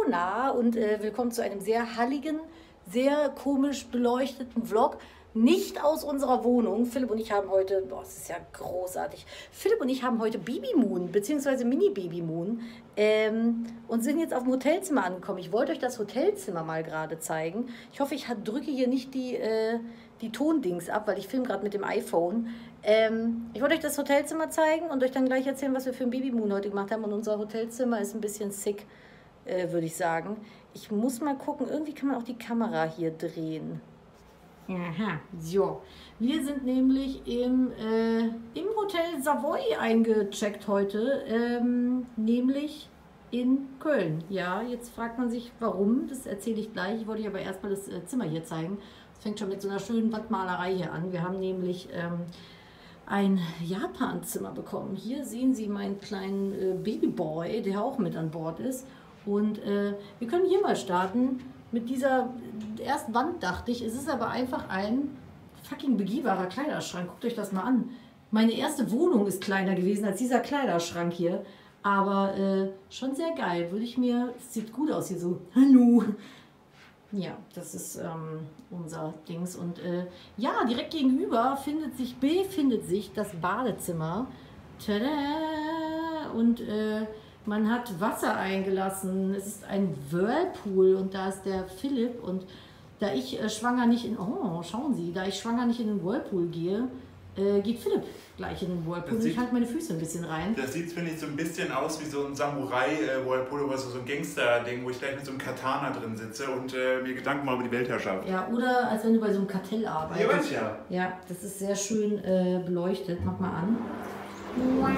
Jana und willkommen zu einem sehr halligen, sehr komisch beleuchteten Vlog. Nicht aus unserer Wohnung. Philipp und ich haben heute, boah, das ist ja großartig. Philipp und ich haben heute Babymoon, beziehungsweise Mini-Babymoon und sind jetzt auf dem Hotelzimmer angekommen. Ich wollte euch das Hotelzimmer mal gerade zeigen. Ich hoffe, ich drücke hier nicht die Tondings ab, weil ich filme gerade mit dem iPhone. Ich wollte euch das Hotelzimmer zeigen und euch dann gleich erzählen, was wir für ein Babymoon heute gemacht haben. Und unser Hotelzimmer ist ein bisschen sick, würde ich sagen. Ich muss mal gucken, irgendwie kann man auch die Kamera hier drehen. Aha, so. Wir sind nämlich im Hotel Savoy eingecheckt heute, nämlich in Köln. Ja, jetzt fragt man sich, warum, das erzähle ich gleich. Ich wollte euch aber erstmal das Zimmer hier zeigen. Es fängt schon mit so einer schönen Wandmalerei hier an. Wir haben nämlich ein Japan-Zimmer bekommen. Hier sehen Sie meinen kleinen Babyboy, der auch mit an Bord ist. Und wir können hier mal starten. Mit dieser ersten Wand dachte ich, es ist aber einfach ein fucking begehbarer Kleiderschrank. Guckt euch das mal an. Meine erste Wohnung ist kleiner gewesen als dieser Kleiderschrank hier. Aber schon sehr geil. Würde ich mir, es sieht gut aus hier so. Hallo. Ja, das ist unser Dings. Und ja, direkt gegenüber befindet sich das Badezimmer. Tada! Und man hat Wasser eingelassen. Es ist ein Whirlpool und da ist der Philipp. Und da ich schwanger nicht in, oh, schauen Sie, da ich schwanger nicht in den Whirlpool gehe, geht Philipp gleich in den Whirlpool. Und ich halte meine Füße ein bisschen rein. Das sieht, finde ich, so ein bisschen aus wie so ein Samurai-Whirlpool oder so ein Gangster-Ding, wo ich gleich mit so einem Katana drin sitze und mir Gedanken mache über die Weltherrschaft. Ja, oder als wenn du bei so einem Kartell arbeitest. Ja, weiß ja. Ja, das ist sehr schön beleuchtet. Mach mal an. Wow.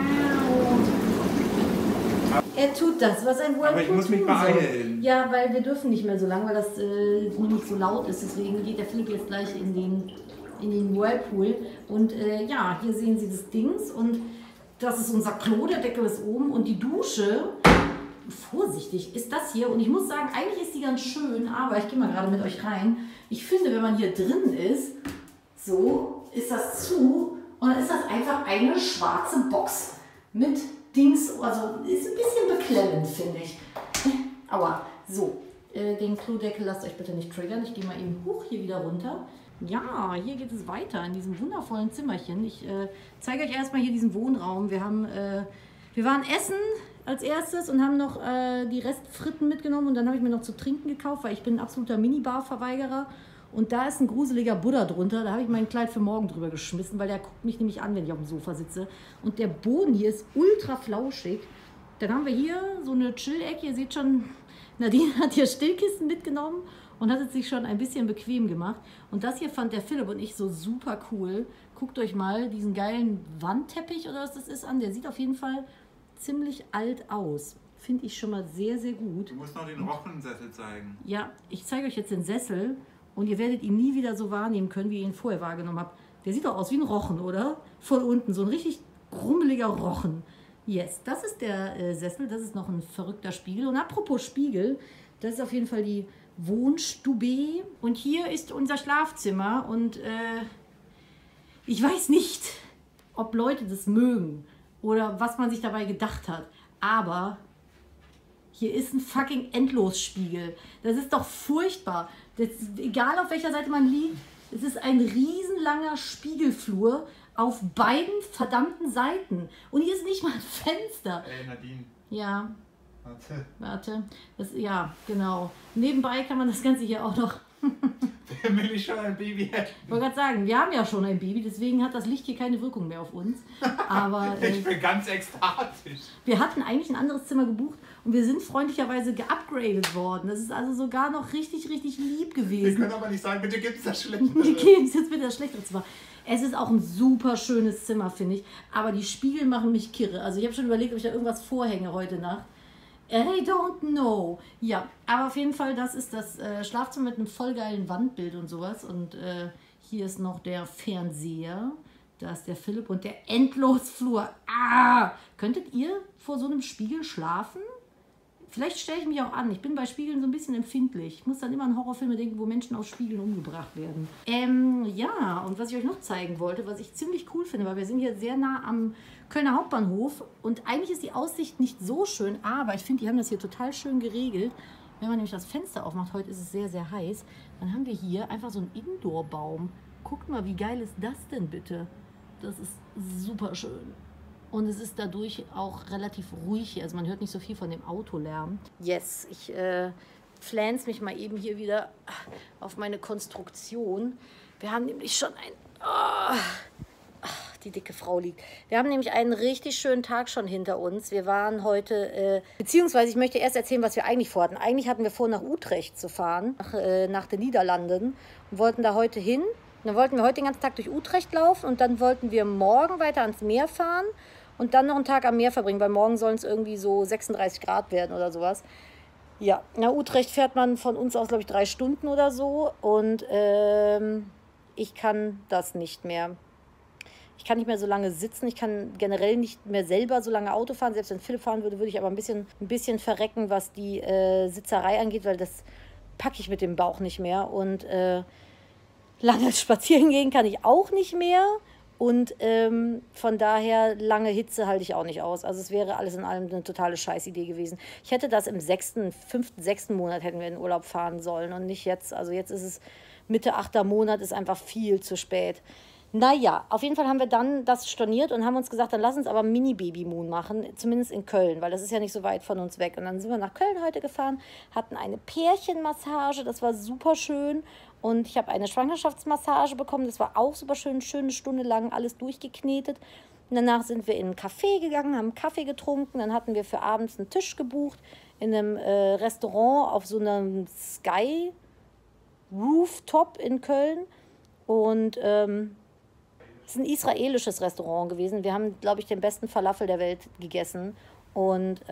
Er tut das, was ein Whirlpool aber ich muss mich beeilen. Ja, weil wir dürfen nicht mehr so lange, weil das nämlich so laut ist. Deswegen geht der Philipp jetzt gleich in den Whirlpool. Und ja, hier sehen Sie das Dings. Und das ist unser Klo, der Deckel ist oben. Und die Dusche, vorsichtig, ist das hier. Und ich muss sagen, eigentlich ist die ganz schön. Aber ich gehe mal gerade mit euch rein. Ich finde, wenn man hier drin ist, so ist das zu. Und dann ist das einfach eine schwarze Box mit Dings, also ist ein bisschen beklemmend, finde ich. Aua. So, den Klodeckel lasst euch bitte nicht triggern. Ich gehe mal eben hoch hier wieder runter. Ja, hier geht es weiter in diesem wundervollen Zimmerchen. Ich zeige euch erstmal hier diesen Wohnraum. Wir waren essen als erstes und haben noch die Restfritten mitgenommen und dann habe ich mir noch zu trinken gekauft, weil ich bin ein absoluter Minibar-Verweigerer. Und da ist ein gruseliger Buddha drunter. Da habe ich mein Kleid für morgen drüber geschmissen, weil der guckt mich nämlich an, wenn ich auf dem Sofa sitze. Und der Boden hier ist ultra flauschig. Dann haben wir hier so eine Chill-Ecke. Ihr seht schon, Nadine hat hier Stillkissen mitgenommen und hat es sich schon ein bisschen bequem gemacht. Und das hier fand der Philipp und ich so super cool. Guckt euch mal diesen geilen Wandteppich oder was das ist an. Der sieht auf jeden Fall ziemlich alt aus. Finde ich schon mal sehr, sehr gut. Du musst noch den Rochensessel zeigen. Ja, ich zeige euch jetzt den Sessel. Und ihr werdet ihn nie wieder so wahrnehmen können, wie ihr ihn vorher wahrgenommen habt. Der sieht doch aus wie ein Rochen, oder? Von unten, so ein richtig grummeliger Rochen. Yes, das ist der Sessel, das ist noch ein verrückter Spiegel. Und apropos Spiegel, das ist auf jeden Fall die Wohnstube. Und hier ist unser Schlafzimmer. Und ich weiß nicht, ob Leute das mögen oder was man sich dabei gedacht hat. Aber hier ist ein fucking Endlosspiegel. Das ist doch furchtbar. Das, egal auf welcher Seite man liegt, es ist ein riesenlanger Spiegelflur auf beiden verdammten Seiten. Und hier ist nicht mal ein Fenster. Ey, Nadine. Ja. Warte. Das, ja, genau. Nebenbei kann man das Ganze hier auch noch... Wer will ich schon ein Baby hätten? Ich wollte gerade sagen, wir haben ja schon ein Baby, deswegen hat das Licht hier keine Wirkung mehr auf uns. Aber ich bin ganz ekstatisch. Wir hatten eigentlich ein anderes Zimmer gebucht und wir sind freundlicherweise geupgradet worden. Das ist also sogar noch richtig, richtig lieb gewesen. Wir können aber nicht sagen, bitte gibt's das Schlechtere. Geben Sie jetzt bitte das schlechtere Zimmer. Es ist auch ein super schönes Zimmer, finde ich. Aber die Spiegel machen mich kirre. Also ich habe schon überlegt, ob ich da irgendwas vorhänge heute Nacht. I don't know. Ja, aber auf jeden Fall, das ist das Schlafzimmer mit einem voll geilen Wandbild und sowas. Und hier ist noch der Fernseher. Da ist der Philipp und der Endlosflur. Ah! Könntet ihr vor so einem Spiegel schlafen? Vielleicht stelle ich mich auch an. Ich bin bei Spiegeln so ein bisschen empfindlich. Ich muss dann immer an Horrorfilme denken, wo Menschen aus Spiegeln umgebracht werden. Ja, und was ich euch noch zeigen wollte, was ich ziemlich cool finde, weil wir sind hier sehr nah am Kölner Hauptbahnhof und eigentlich ist die Aussicht nicht so schön, aber ich finde, die haben das hier total schön geregelt. wenn man nämlich das Fenster aufmacht, heute ist es sehr, sehr heiß, dann haben wir hier einfach so einen Indoor-Baum. Guckt mal, wie geil ist das denn bitte? Das ist super schön. Und es ist dadurch auch relativ ruhig hier. Also man hört nicht so viel von dem Autolärm. Yes, ich pflanze mich mal eben hier wieder auf meine Konstruktion. Wir haben nämlich schon die dicke Frau liegt. Wir haben nämlich einen richtig schönen Tag schon hinter uns. Wir waren heute, beziehungsweise ich möchte erst erzählen, was wir eigentlich vorhatten. Eigentlich hatten wir vor, nach Utrecht zu fahren, nach den Niederlanden und wollten da heute hin. Und dann wollten wir heute den ganzen Tag durch Utrecht laufen und dann wollten wir morgen weiter ans Meer fahren und dann noch einen Tag am Meer verbringen, weil morgen sollen es irgendwie so 36 Grad werden oder sowas. Ja, nach Utrecht fährt man von uns aus, glaube ich, 3 Stunden oder so und ich kann das nicht mehr. Ich kann nicht mehr so lange sitzen, ich kann generell nicht mehr selber so lange Auto fahren. Selbst wenn Philipp fahren würde, würde ich aber ein bisschen verrecken, was die Sitzerei angeht, weil das packe ich mit dem Bauch nicht mehr. Und lange spazieren gehen kann ich auch nicht mehr. Und von daher lange Hitze halte ich auch nicht aus. Also es wäre alles in allem eine totale Scheißidee gewesen. Ich hätte das im 5., 6. Monat hätten wir in den Urlaub fahren sollen und nicht jetzt. Also jetzt ist es Mitte 8. Monat, ist einfach viel zu spät. Naja, auf jeden Fall haben wir dann das storniert und haben uns gesagt, dann lass uns aber Mini-Baby-Moon machen, zumindest in Köln, weil das ist ja nicht so weit von uns weg. Und dann sind wir nach Köln heute gefahren, hatten eine Pärchenmassage, das war super schön. Und ich habe eine Schwangerschaftsmassage bekommen, das war auch super schön, schöne Stunde lang alles durchgeknetet. Und danach sind wir in einen Café gegangen, haben Kaffee getrunken, dann hatten wir für abends einen Tisch gebucht in einem Restaurant auf so einem Sky Rooftop in Köln. Und es ist ein israelisches Restaurant gewesen. Wir haben, glaube ich, den besten Falafel der Welt gegessen. Und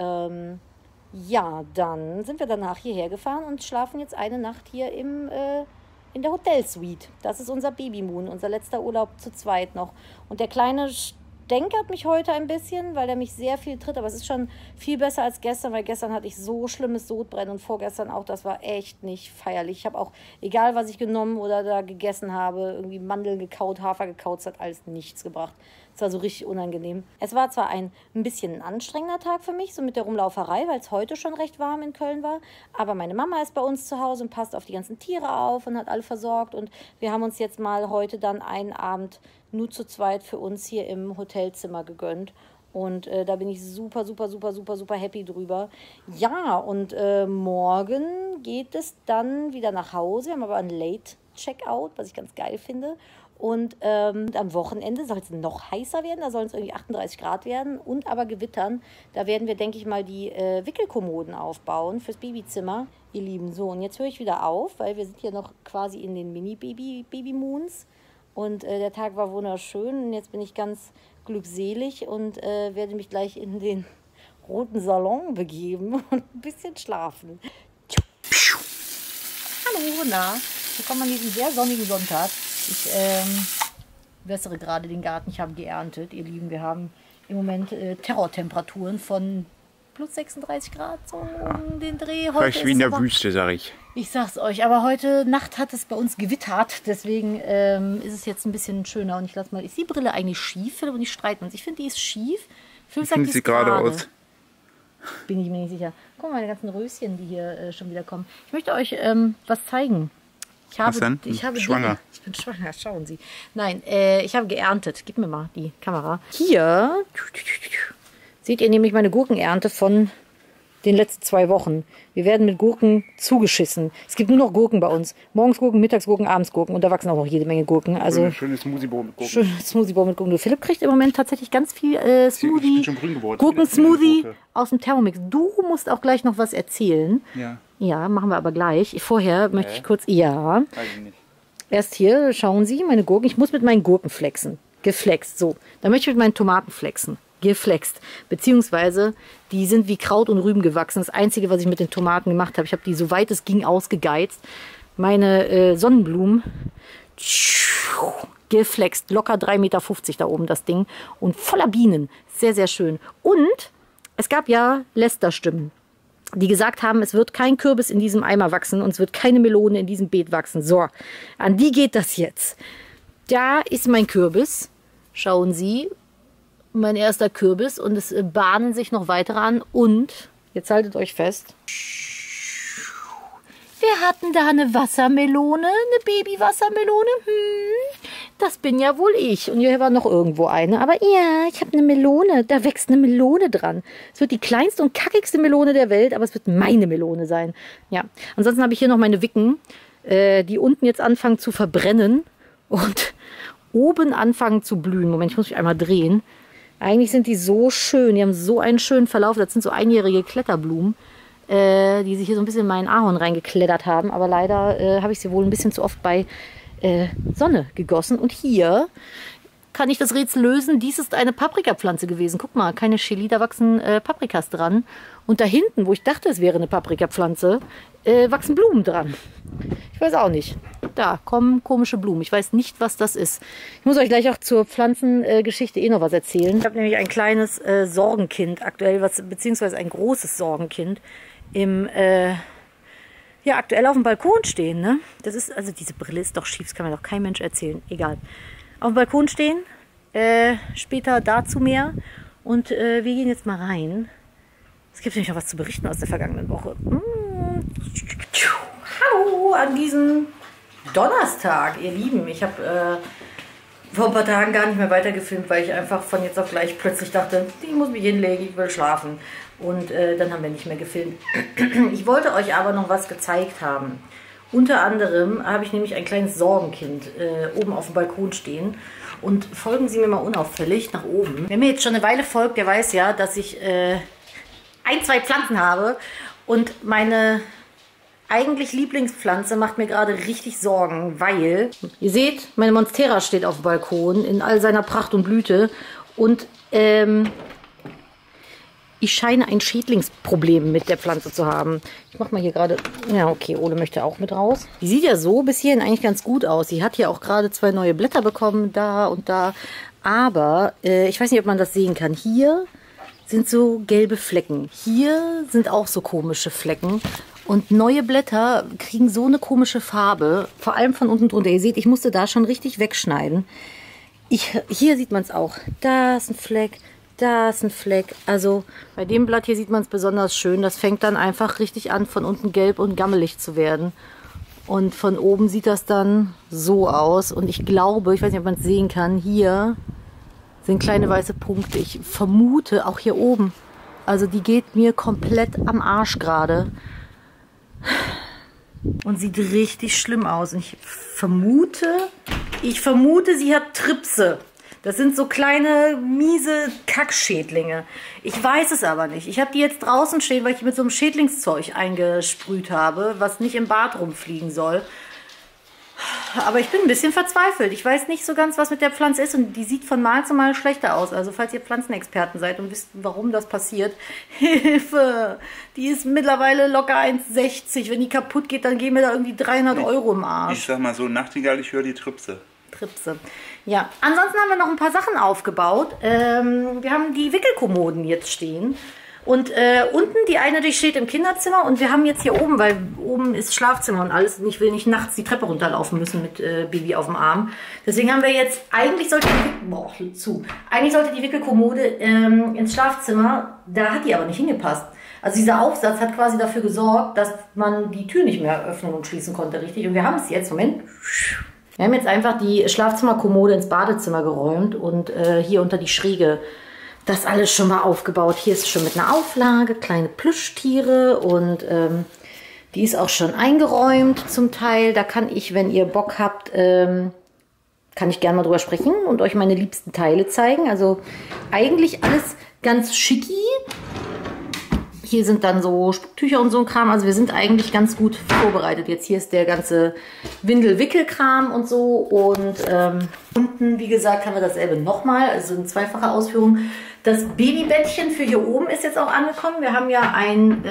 ja, dann sind wir danach hierher gefahren und schlafen jetzt eine Nacht hier in der Hotelsuite. Das ist unser Babymoon, unser letzter Urlaub zu zweit noch. Und der Kleine stänkert mich heute ein bisschen, weil er mich sehr viel tritt. Aber es ist schon viel besser als gestern, weil gestern hatte ich so schlimmes Sodbrennen und vorgestern auch. Das war echt nicht feierlich. Ich habe auch, egal was ich genommen oder da gegessen habe, irgendwie Mandeln gekaut, Hafer gekaut, es hat alles nichts gebracht. Es war so richtig unangenehm. Es war zwar ein bisschen ein anstrengender Tag für mich, so mit der Rumlauferei, weil es heute schon recht warm in Köln war. Aber meine Mama ist bei uns zu Hause und passt auf die ganzen Tiere auf und hat alle versorgt. Und wir haben uns jetzt mal heute dann einen Abend nur zu zweit für uns hier im Hotelzimmer gegönnt. Und da bin ich super, super, super, super, super happy drüber. Ja, und morgen geht es dann wieder nach Hause. Wir haben aber ein Late-Checkout, was ich ganz geil finde. Und am Wochenende soll es noch heißer werden, da sollen es irgendwie 38 Grad werden und aber gewittern. Da werden wir, denke ich mal, die Wickelkommoden aufbauen fürs Babyzimmer, ihr Lieben. So, und jetzt höre ich wieder auf, weil wir sind hier noch quasi in den Mini-Baby-Moons. Und der Tag war wunderschön und jetzt bin ich ganz glückselig und werde mich gleich in den roten Salon begeben und ein bisschen schlafen. Hallo, na, willkommen an diesem sehr sonnigen Sonntag. Ich wässere gerade den Garten, ich habe geerntet, ihr Lieben. Wir haben im Moment Terrortemperaturen von plus 36 Grad, so um den Dreh. Heute Vielleicht wie in der Wüste, sag ich. Ich sag's euch, aber heute Nacht hat es bei uns gewittert, deswegen ist es jetzt ein bisschen schöner. Und ich lasse mal, ist die Brille eigentlich schief? Philipp und ich streiten uns. Ich finde, die ist schief. Philipp sagt, die ist gerade aus. Bin ich mir nicht sicher. Guck mal, meine ganzen Röschen, die hier schon wieder kommen. Ich möchte euch was zeigen. Was denn? Ich bin schwanger. Ich bin schwanger, schauen Sie. Nein, ich habe geerntet. Gib mir mal die Kamera. Hier seht ihr nämlich meine Gurkenernte von den letzten 2 Wochen. Wir werden mit Gurken zugeschissen. Es gibt nur noch Gurken bei uns. Morgens Gurken, mittags Gurken, abends Gurken. Und da wachsen auch noch jede Menge Gurken. Also schönes Smoothie-Bowl mit Gurken. Schönes Smoothie-Bowl mit Gurken. Philipp kriegt im Moment tatsächlich ganz viel Smoothie. Ich bin schon grün geworden. Gurken-Smoothie aus dem Thermomix. Du musst auch gleich noch was erzählen. Ja. Ja, machen wir aber gleich. Vorher möchte ich kurz... Ja. Weiß ich nicht. Erst hier, schauen Sie, meine Gurken. Ich muss mit meinen Gurken flexen. Geflext, so. Dann möchte ich mit meinen Tomaten flexen. Geflext. Beziehungsweise, die sind wie Kraut und Rüben gewachsen. Das Einzige, was ich mit den Tomaten gemacht habe, ich habe die so weit es ging ausgegeizt. Meine Sonnenblumen geflext. Locker 3,50 Meter da oben das Ding. Und voller Bienen. Sehr, sehr schön. Und es gab ja Lästerstimmen, die gesagt haben, es wird kein Kürbis in diesem Eimer wachsen und es wird keine Melone in diesem Beet wachsen. So, an die geht das jetzt. Da ist mein Kürbis. Schauen Sie, mein erster Kürbis und es bahnen sich noch weitere an und, jetzt haltet euch fest, wer hat denn da eine Wassermelone? Eine Babywassermelone? Das bin ja wohl ich. Und hier war noch irgendwo eine. Aber ja, ich habe eine Melone. Da wächst eine Melone dran. Es wird die kleinste und kackigste Melone der Welt, aber es wird meine Melone sein. Ja, ansonsten habe ich hier noch meine Wicken, die unten jetzt anfangen zu verbrennen und oben anfangen zu blühen. Moment, ich muss mich einmal drehen. Eigentlich sind die so schön. Die haben so einen schönen Verlauf. Das sind so einjährige Kletterblumen, die sich hier so ein bisschen in meinen Ahorn reingeklettert haben. Aber leider habe ich sie wohl ein bisschen zu oft bei Sonne gegossen. Und hier kann ich das Rätsel lösen. Dies ist eine Paprikapflanze gewesen. Guck mal, keine Chili, da wachsen Paprikas dran. Und da hinten, wo ich dachte, es wäre eine Paprikapflanze, wachsen Blumen dran. Ich weiß auch nicht. Da kommen komische Blumen. Ich weiß nicht, was das ist. Ich muss euch gleich auch zur Pflanzengeschichte noch was erzählen. Ich habe nämlich ein kleines Sorgenkind aktuell, beziehungsweise ein großes Sorgenkind aktuell auf dem Balkon stehen. Ne? Das ist, also diese Brille ist doch schief, das kann mir doch kein Mensch erzählen. Egal. Auf dem Balkon stehen, später dazu mehr. Und wir gehen jetzt mal rein. Es gibt nämlich noch was zu berichten aus der vergangenen Woche. Hallo an diesem Donnerstag, ihr Lieben. Ich habe vor ein paar Tagen gar nicht mehr weitergefilmt, weil ich einfach von jetzt auf gleich plötzlich dachte, ich muss mich hinlegen, ich will schlafen. Und dann haben wir nicht mehr gefilmt. Ich wollte euch aber noch was gezeigt haben. Unter anderem habe ich nämlich ein kleines Sorgenkind oben auf dem Balkon stehen. Und folgen Sie mir mal unauffällig nach oben. Wer mir jetzt schon eine Weile folgt, der weiß ja, dass ich ein, zwei Pflanzen habe. Und meine eigentlich Lieblingspflanze macht mir gerade richtig Sorgen, weil, ihr seht, meine Monstera steht auf dem Balkon in all seiner Pracht und Blüte. Und ich scheine ein Schädlingsproblem mit der Pflanze zu haben. Ich mache mal hier gerade... Ja, okay, Ole möchte auch mit raus. Die sieht ja so bis hierhin eigentlich ganz gut aus. Sie hat hier auch gerade 2 neue Blätter bekommen, da und da. Aber ich weiß nicht, ob man das sehen kann. Hier sind so gelbe Flecken. Hier sind auch so komische Flecken. Und neue Blätter kriegen so eine komische Farbe. Vor allem von unten drunter. Ihr seht, ich musste da schon richtig wegschneiden. Hier sieht man es auch. Da ist ein Fleck. Da ist ein Fleck. Also bei dem Blatt hier sieht man es besonders schön. Das fängt dann einfach richtig an, von unten gelb und gammelig zu werden. Und von oben sieht das dann so aus. Und ich glaube, ich weiß nicht, ob man es sehen kann, hier sind kleine weiße Punkte. Ich vermute, auch hier oben. Also die geht mir komplett am Arsch gerade. Und sieht richtig schlimm aus. Und ich vermute, sie hat Tripse. Das sind so kleine, miese Kackschädlinge. Ich weiß es aber nicht. Ich habe die jetzt draußen stehen, weil ich mit so einem Schädlingszeug eingesprüht habe, was nicht im Bad rumfliegen soll. Aber ich bin ein bisschen verzweifelt. Ich weiß nicht so ganz, was mit der Pflanze ist. Und die sieht von Mal zu Mal schlechter aus. Also falls ihr Pflanzenexperten seid und wisst, warum das passiert, Hilfe! Die ist mittlerweile locker 1,60. Wenn die kaputt geht, dann gehen mir da irgendwie 300 Euro im Arsch. Ich sag mal so, Nachtigall, ich höre die Tripse. Ja, ansonsten haben wir noch ein paar Sachen aufgebaut. Wir haben die Wickelkommoden jetzt stehen. Und unten die eine, die steht im Kinderzimmer. Und wir haben jetzt hier oben, weil oben ist Schlafzimmer und alles. Und ich will nicht nachts die Treppe runterlaufen müssen mit Baby auf dem Arm. Deswegen haben wir jetzt, eigentlich sollte die Wickelkommode ins Schlafzimmer. Da hat die aber nicht hingepasst. Also dieser Aufsatz hat quasi dafür gesorgt, dass man die Tür nicht mehr öffnen und schließen konnte, richtig. Und wir haben es jetzt, Moment. Wir haben jetzt einfach die Schlafzimmerkommode ins Badezimmer geräumt und hier unter die Schräge das alles schon mal aufgebaut. Hier ist schon mit einer Auflage, kleine Plüschtiere und die ist auch schon eingeräumt zum Teil. Da kann ich, wenn ihr Bock habt, kann ich gerne mal drüber sprechen und euch meine liebsten Teile zeigen. Also eigentlich alles ganz schicki. Hier sind dann so Spucktücher und so ein Kram. Also wir sind eigentlich ganz gut vorbereitet. Jetzt hier ist der ganze Windel-Wickelkram und so. Und unten, wie gesagt, haben wir dasselbe nochmal. Also eine zweifache Ausführung. Das Babybettchen für hier oben ist jetzt auch angekommen. Wir haben ja ein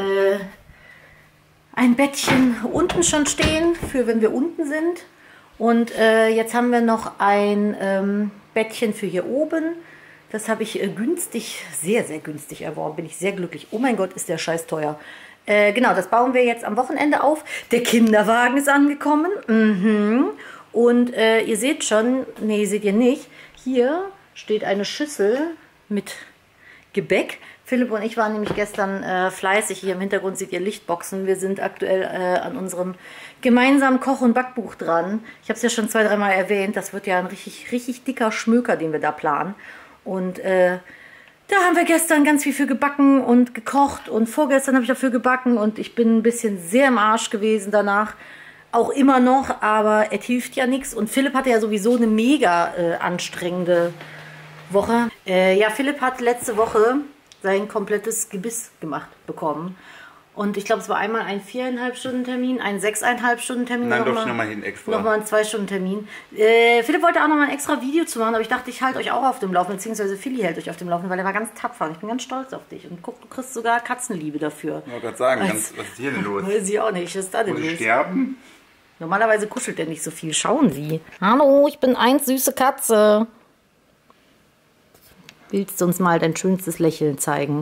Bettchen unten schon stehen, für wenn wir unten sind. Und jetzt haben wir noch ein Bettchen für hier oben. Das habe ich günstig, sehr, sehr günstig erworben. Bin ich sehr glücklich. Oh mein Gott, ist der Scheiß teuer. Genau, das bauen wir jetzt am Wochenende auf. Der Kinderwagen ist angekommen. Und ihr seht schon, nee, seht ihr nicht. Hier steht eine Schüssel mit Gebäck. Philipp und ich waren nämlich gestern fleißig. Hier im Hintergrund seht ihr Lichtboxen. Wir sind aktuell an unserem gemeinsamen Koch- und Backbuch dran. Ich habe es ja schon 2-3 Mal erwähnt. Das wird ja ein richtig, richtig dicker Schmöker, den wir da planen. Und da haben wir gestern ganz viel für gebacken und gekocht. Und vorgestern habe ich dafür gebacken. Und ich bin ein bisschen sehr im Arsch gewesen danach. Auch immer noch, aber es hilft ja nichts. Und Philipp hatte ja sowieso eine mega anstrengende Woche. Ja, Philipp hat letzte Woche sein komplettes Gebiss gemacht bekommen. Und ich glaube, es war einmal ein 4,5-Stunden-Termin, ein 6,5-Stunden-Termin. Nein, doch nochmal hin extra. Nochmal ein 2-Stunden-Termin. Philipp wollte auch nochmal ein extra Video zu machen, aber ich dachte, ich halte euch auch auf dem Laufenden, beziehungsweise Philly hält euch auf dem Laufenden, weil er war ganz tapfer. Und ich bin ganz stolz auf dich. Und guck, du kriegst sogar Katzenliebe dafür. Ich wollte gerade sagen, was ist hier denn los? Weiß ich auch nicht. Was ist da denn los? Sterben? Normalerweise kuschelt er nicht so viel. Schauen Sie. Hallo, ich bin eins süße Katze. Willst du uns mal dein schönstes Lächeln zeigen?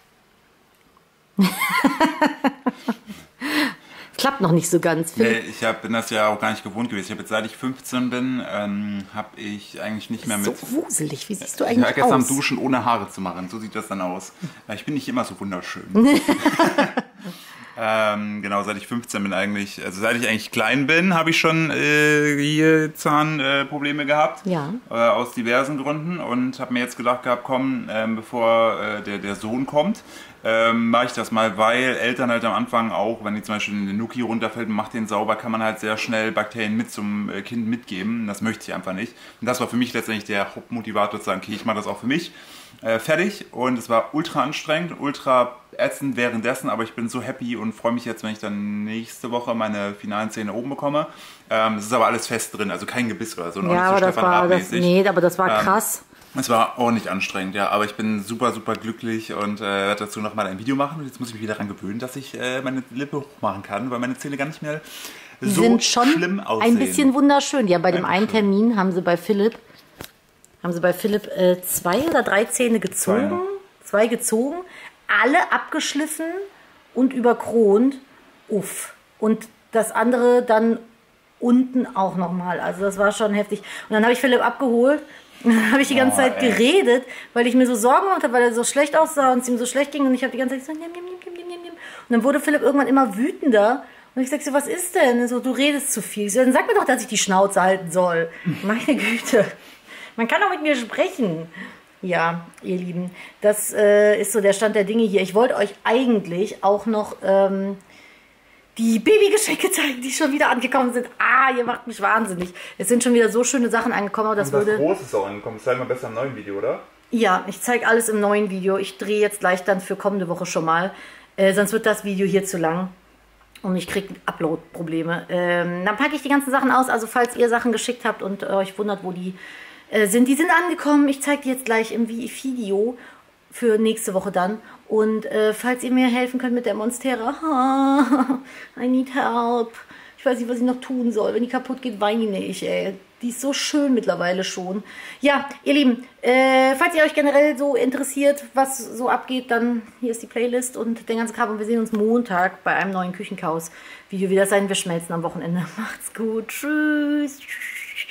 Klappt noch nicht so ganz. Nee, ich bin das ja auch gar nicht gewohnt gewesen. Ich habe jetzt, seit ich 15 bin, habe ich eigentlich nicht mehr mit... So wuselig, wie siehst du eigentlich aus? Ich war gestern duschen, ohne Haare zu machen. So sieht das dann aus. Ich bin nicht immer so wunderschön. Genau, seit ich 15 bin eigentlich, also seit ich eigentlich klein bin, habe ich schon hier Zahnprobleme gehabt. Ja. Aus diversen Gründen und habe mir jetzt gedacht gehabt, komm, bevor der Sohn kommt, mache ich das mal, weil Eltern halt am Anfang auch, wenn die zum Beispiel eine Nuki runterfällt und macht den sauber, kann man halt sehr schnell Bakterien mit zum Kind mitgeben. Das möchte ich einfach nicht. Und das war für mich letztendlich der Hauptmotivator zu sagen, okay, ich mache das auch für mich. Fertig, und es war ultra anstrengend, ultra ätzend währenddessen, aber ich bin so happy und freue mich jetzt, wenn ich dann nächste Woche meine finalen Zähne oben bekomme. Es ist aber alles fest drin, also kein Gebiss oder so. Ja, aber das war, nee, aber das war krass. Es war ordentlich anstrengend, ja, aber ich bin super, super glücklich und werde dazu nochmal ein Video machen. Und jetzt muss ich mich wieder daran gewöhnen, dass ich meine Lippe hochmachen kann, weil meine Zähne gar nicht mehr so sind schon schlimm aussehen. Ein bisschen wunderschön. Ja, bei dem einen Termin haben sie bei Philipp 2 oder 3 Zähne gezogen. 2 gezogen, alle abgeschliffen und überkront. Uff. Und das andere dann unten auch nochmal. Also das war schon heftig. Und dann habe ich Philipp abgeholt. Und dann habe ich die ganze Zeit geredet, weil ich mir so Sorgen gemacht habe, weil er so schlecht aussah und es ihm so schlecht ging. Und ich habe die ganze Zeit gesagt, und dann wurde Philipp irgendwann immer wütender. Und ich sag so, was ist denn? So, du redest zu viel. Ich so, dann sag mir doch, dass ich die Schnauze halten soll. Meine Güte. Man kann auch mit mir sprechen. Ja, ihr Lieben, das ist so der Stand der Dinge hier. Ich wollte euch eigentlich auch noch die Babygeschenke zeigen, die schon wieder angekommen sind. Ah, ihr macht mich wahnsinnig. Es sind schon wieder so schöne Sachen angekommen. Aber das Große ist auch angekommen. Das zeigen wir besser im neuen Video, oder? Ja, ich zeige alles im neuen Video. Ich drehe jetzt gleich dann für kommende Woche schon mal. Sonst wird das Video hier zu lang. Und ich kriege Upload-Probleme. Dann packe ich die ganzen Sachen aus. Also falls ihr Sachen geschickt habt und euch wundert, wo die sind angekommen. Ich zeige die jetzt gleich im Video für nächste Woche dann. Und falls ihr mir helfen könnt mit der Monstera, I need help. Ich weiß nicht, was ich noch tun soll. Wenn die kaputt geht, weine ich, ey. Die ist so schön mittlerweile schon. Ja, ihr Lieben, falls ihr euch generell so interessiert, was so abgeht, dann hier ist die Playlist und den ganzen Kram. Und wir sehen uns Montag bei einem neuen Küchenchaos-Video wieder sein. Wir schmelzen am Wochenende. Macht's gut. Tschüss.